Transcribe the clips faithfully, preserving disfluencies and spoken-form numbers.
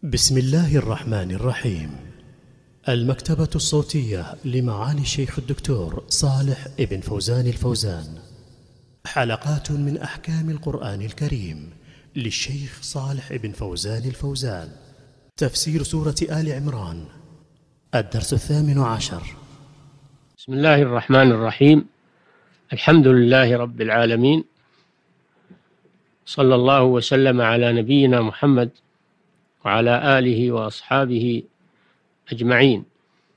بسم الله الرحمن الرحيم. المكتبة الصوتية لمعالي الشيخ الدكتور صالح ابن فوزان الفوزان. حلقات من أحكام القرآن الكريم للشيخ صالح ابن فوزان الفوزان. تفسير سورة آل عمران، الدرس الثامن عشر. بسم الله الرحمن الرحيم. الحمد لله رب العالمين، صلى الله وسلم على نبينا محمد وعلى آله وأصحابه أجمعين.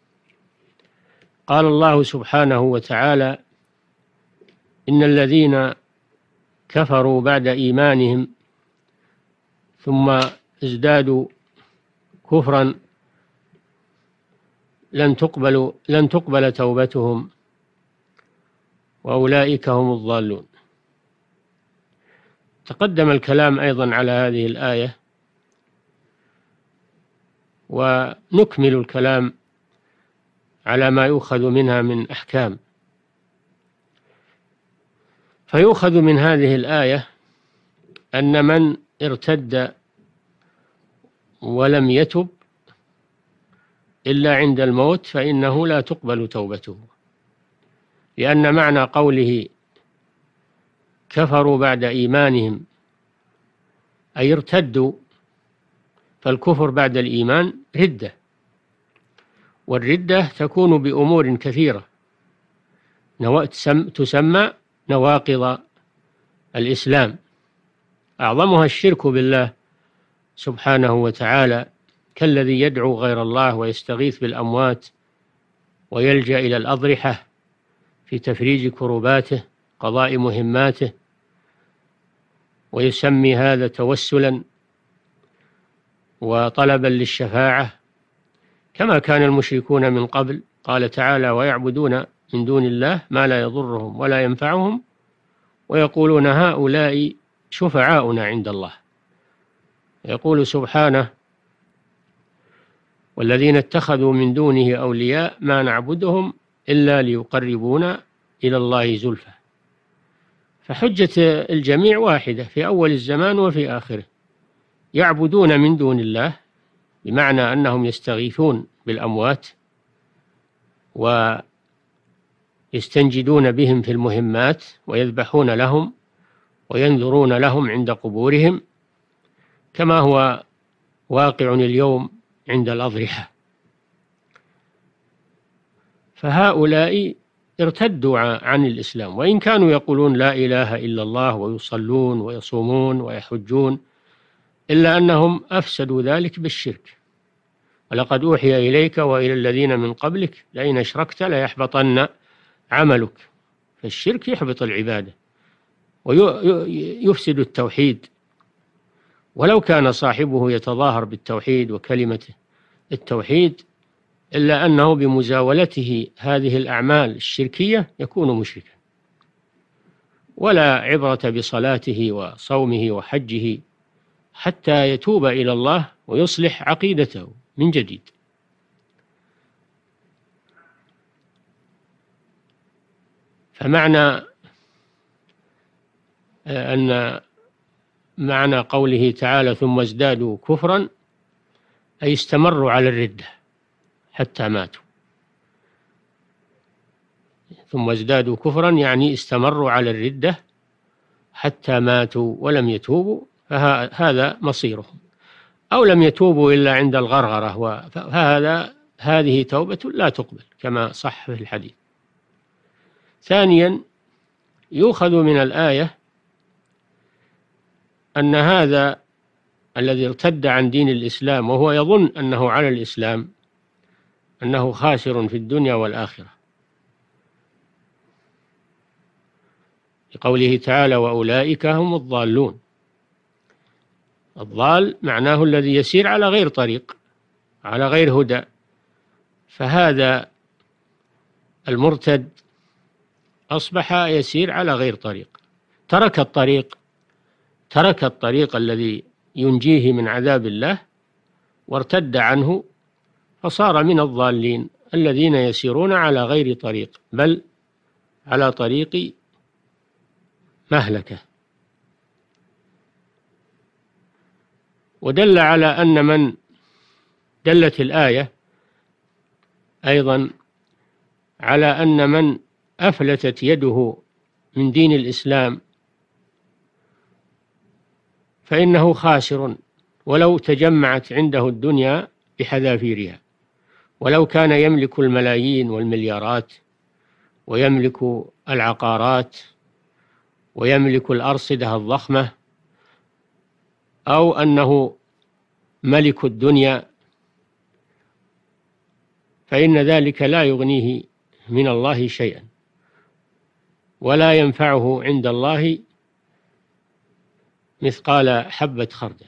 قال الله سبحانه وتعالى: إن الذين كفروا بعد إيمانهم ثم ازدادوا كفرا لن تقبل لن تقبل توبتهم وأولئك هم الضالون. تقدم الكلام أيضا على هذه الآية، ونكمل الكلام على ما يؤخذ منها من أحكام. فيؤخذ من هذه الآية أن من ارتد ولم يتب إلا عند الموت فإنه لا تقبل توبته، لأن معنى قوله كفروا بعد إيمانهم أي ارتدوا، فالكفر بعد الإيمان ردة، والردة تكون بأمور كثيرة تسمى نواقض الإسلام، أعظمها الشرك بالله سبحانه وتعالى، كالذي يدعو غير الله ويستغيث بالأموات ويلجأ إلى الأضرحة في تفريج كرباته قضاء مهماته، ويسمي هذا توسلا وطلبا للشفاعة، كما كان المشركون من قبل. قال تعالى: ويعبدون من دون الله ما لا يضرهم ولا ينفعهم ويقولون هؤلاء شفعاؤنا عند الله. يقول سبحانه: والذين اتخذوا من دونه أولياء ما نعبدهم إلا ليقربونا إلى الله زلفى. فحجة الجميع واحدة في أول الزمان وفي آخره، يعبدون من دون الله بمعنى أنهم يستغيثون بالأموات ويستنجدون بهم في المهمات ويذبحون لهم وينذرون لهم عند قبورهم، كما هو واقع اليوم عند الأضرحة. فهؤلاء ارتدوا عن الإسلام، وإن كانوا يقولون لا إله إلا الله ويصلون ويصومون ويحجون، إلا أنهم أفسدوا ذلك بالشرك. ولقد أوحي إليك وإلى الذين من قبلك لئن أشركت ليحبطن عملك. فالشرك يحبط العبادة ويفسد التوحيد، ولو كان صاحبه يتظاهر بالتوحيد وكلمة التوحيد، إلا أنه بمزاولته هذه الأعمال الشركية يكون مشركا، ولا عبرة بصلاته وصومه وحجه حتى يتوب إلى الله ويصلح عقيدته من جديد. فمعنى أن معنى قوله تعالى ثم ازدادوا كفرا أي استمروا على الردة حتى ماتوا. ثم ازدادوا كفرا يعني استمروا على الردة حتى ماتوا ولم يتوبوا، فهذا مصيرهم، أو لم يتوبوا إلا عند الغرغرة، فهذا هذه توبة لا تقبل كما صح في الحديث. ثانيا، يؤخذ من الآية أن هذا الذي ارتد عن دين الإسلام وهو يظن أنه على الإسلام أنه خاسر في الدنيا والآخرة، لقوله تعالى: وأولئك هم الضالون. الضال معناه الذي يسير على غير طريق، على غير هدى. فهذا المرتد أصبح يسير على غير طريق، ترك الطريق ترك الطريق الذي ينجيه من عذاب الله وارتد عنه، فصار من الضالين الذين يسيرون على غير طريق، بل على طريق مهلكة. ودل على أن من دلت الآية أيضا على أن من أفلتت يده من دين الإسلام فإنه خاسر، ولو تجمعت عنده الدنيا بحذافيرها، ولو كان يملك الملايين والمليارات ويملك العقارات ويملك الأرصدة الضخمة، أو أنه ملك الدنيا، فإن ذلك لا يغنيه من الله شيئا، ولا ينفعه عند الله مثقال حبة خردل،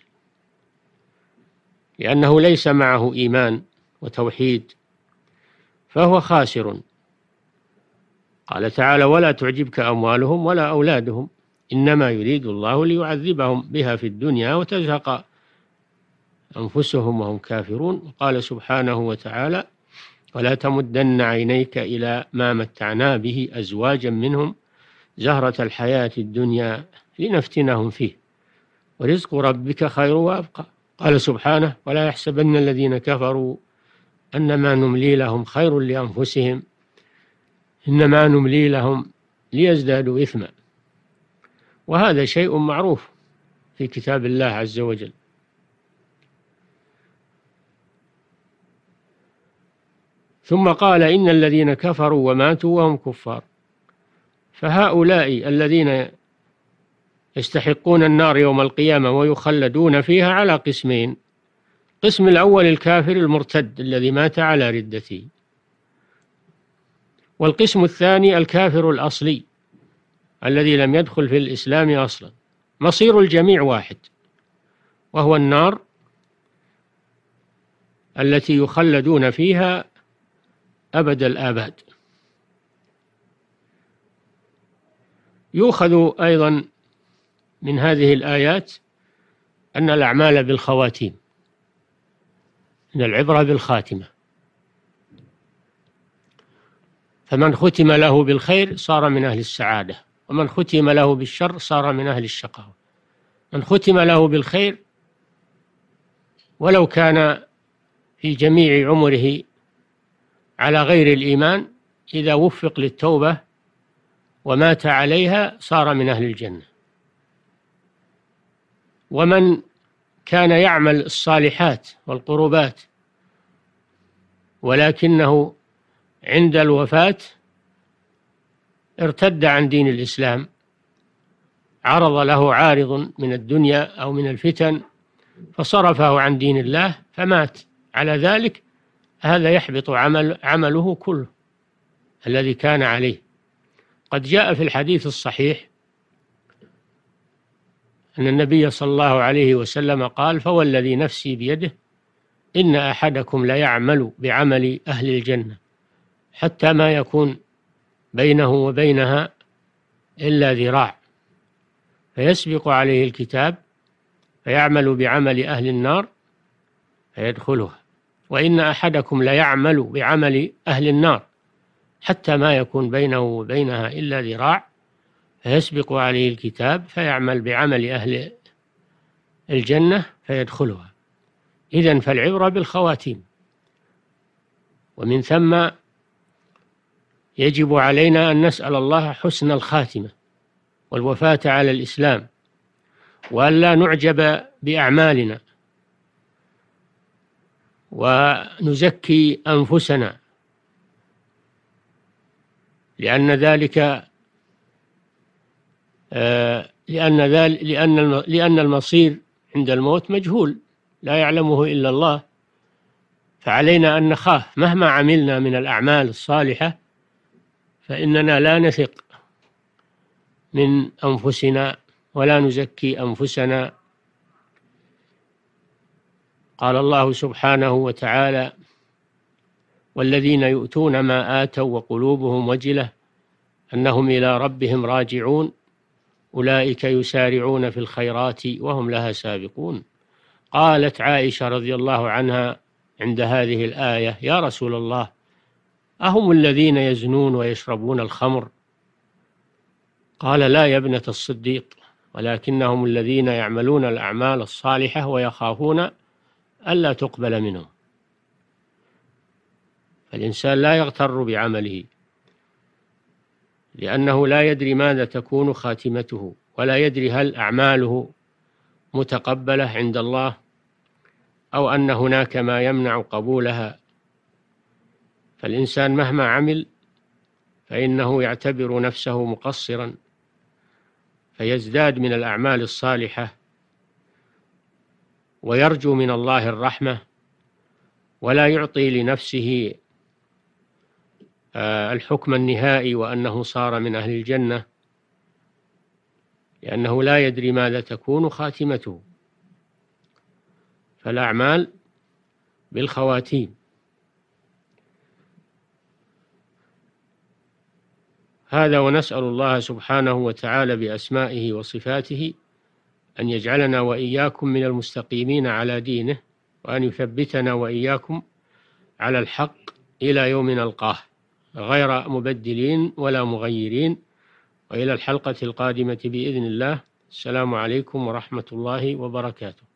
لأنه ليس معه إيمان وتوحيد، فهو خاسر. قال تعالى: ولا تعجبك أموالهم ولا أولادهم إنما يريد الله ليعذبهم بها في الدنيا وتزهق أنفسهم وهم كافرون. وقال سبحانه وتعالى: ولا تمدن عينيك إلى ما متعنا به أزواجا منهم زهرة الحياة الدنيا لنفتنهم فيه ورزق ربك خير وأبقى. قال سبحانه: ولا يحسبن الذين كفروا أنما نملي لهم خير لأنفسهم إنما نملي لهم ليزدادوا إثما. وهذا شيء معروف في كتاب الله عز وجل. ثم قال: إن الذين كفروا وماتوا وهم كفار. فهؤلاء الذين يستحقون النار يوم القيامة ويخلدون فيها على قسمين: قسم الأول الكافر المرتد الذي مات على ردته، والقسم الثاني الكافر الأصلي الذي لم يدخل في الإسلام أصلا. مصير الجميع واحد، وهو النار التي يخلدون فيها أبد الآباد. يؤخذ أيضا من هذه الآيات أن الأعمال بالخواتيم، أن العبرة بالخاتمة، فمن ختم له بالخير صار من أهل السعادة، ومن ختم له بالشر صار من أهل الشقاوة. من ختم له بالخير ولو كان في جميع عمره على غير الإيمان، إذا وفق للتوبة ومات عليها صار من أهل الجنة. ومن كان يعمل الصالحات والقربات ولكنه عند الوفاة ارتد عن دين الإسلام، عرض له عارض من الدنيا أو من الفتن فصرفه عن دين الله فمات على ذلك، هذا يحبط عمل عمله كله الذي كان عليه. قد جاء في الحديث الصحيح أن النبي صلى الله عليه وسلم قال: فوالذي نفسي بيده إن أحدكم ليعمل بعمل أهل الجنة حتى ما يكون بينه وبينها إلا ذراع، فيسبق عليه الكتاب فيعمل بعمل أهل النار فيدخلها، وإن أحدكم ليعمل بعمل أهل النار حتى ما يكون بينه وبينها إلا ذراع، فيسبق عليه الكتاب فيعمل بعمل أهل الجنة فيدخلها. إذن فالعبرة بالخواتيم، ومن ثم يجب علينا أن نسأل الله حسن الخاتمة والوفاة على الإسلام، وأن لا نعجب بأعمالنا ونزكي أنفسنا، لأن ذلك لأن ذلك لأن لأن المصير عند الموت مجهول لا يعلمه إلا الله، فعلينا أن نخاف مهما عملنا من الأعمال الصالحة، فإننا لا نثق من أنفسنا ولا نزكي أنفسنا. قال الله سبحانه وتعالى: والذين يؤتون ما آتوا وقلوبهم وجلة أنهم إلى ربهم راجعون أولئك يسارعون في الخيرات وهم لها سابقون. قالت عائشة رضي الله عنها عند هذه الآية: يا رسول الله، أهم الذين يزنون ويشربون الخمر؟ قال: لا يا ابنة الصديق، ولكنهم الذين يعملون الأعمال الصالحة ويخافون ألا تقبل منهم. فالإنسان لا يغتر بعمله، لأنه لا يدري ماذا تكون خاتمته، ولا يدري هل أعماله متقبلة عند الله أو أن هناك ما يمنع قبولها. فالإنسان مهما عمل فإنه يعتبر نفسه مقصرا، فيزداد من الأعمال الصالحة ويرجو من الله الرحمة، ولا يعطي لنفسه الحكم النهائي وأنه صار من أهل الجنة، لأنه لا يدري ماذا تكون خاتمته. فالأعمال بالخواتيم. هذا، ونسأل الله سبحانه وتعالى بأسمائه وصفاته أن يجعلنا وإياكم من المستقيمين على دينه، وأن يثبتنا وإياكم على الحق إلى يوم نلقاه غير مبدلين ولا مغيرين. وإلى الحلقة القادمة بإذن الله. السلام عليكم ورحمة الله وبركاته.